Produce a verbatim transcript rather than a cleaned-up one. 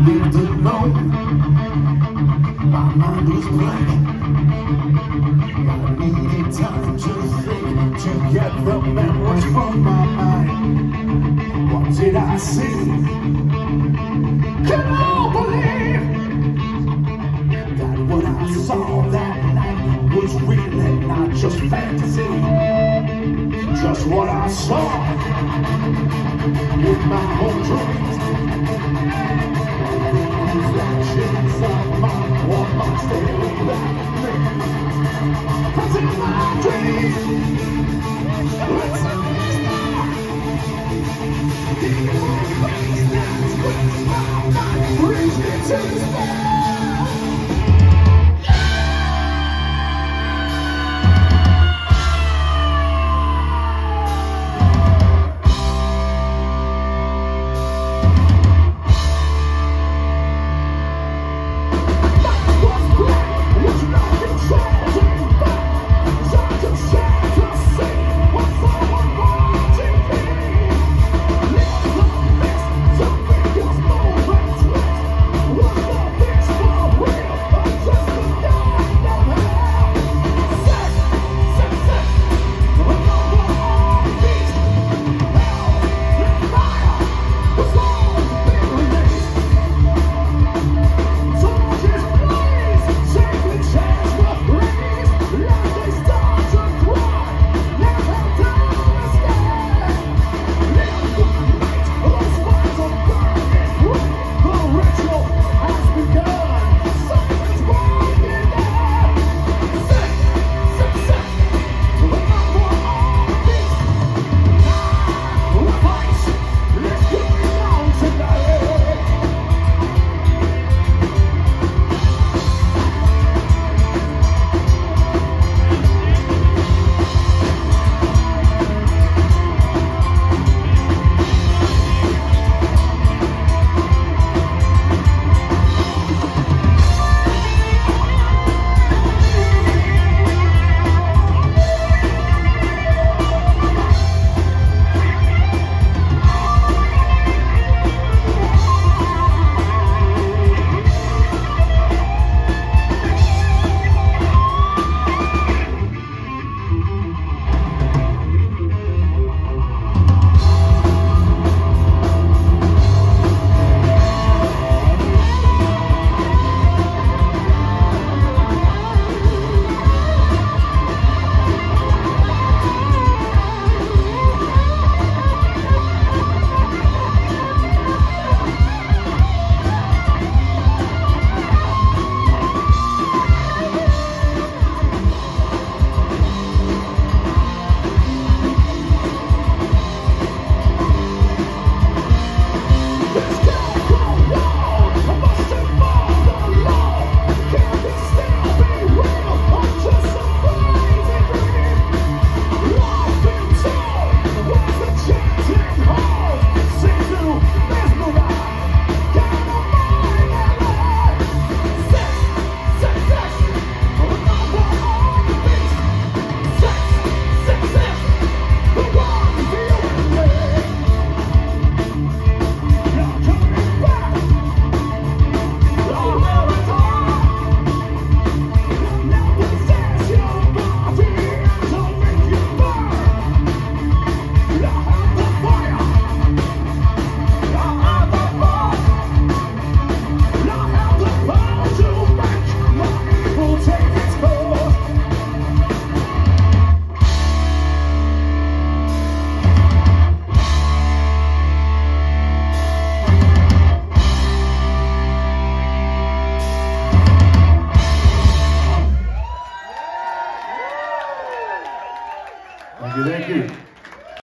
lived alone. My mind was blank. I needed time to think, to get the memories from my mind. What did I see? Can I believe that what I saw that night was real and not just fantasy? Just what I saw in my own dreams.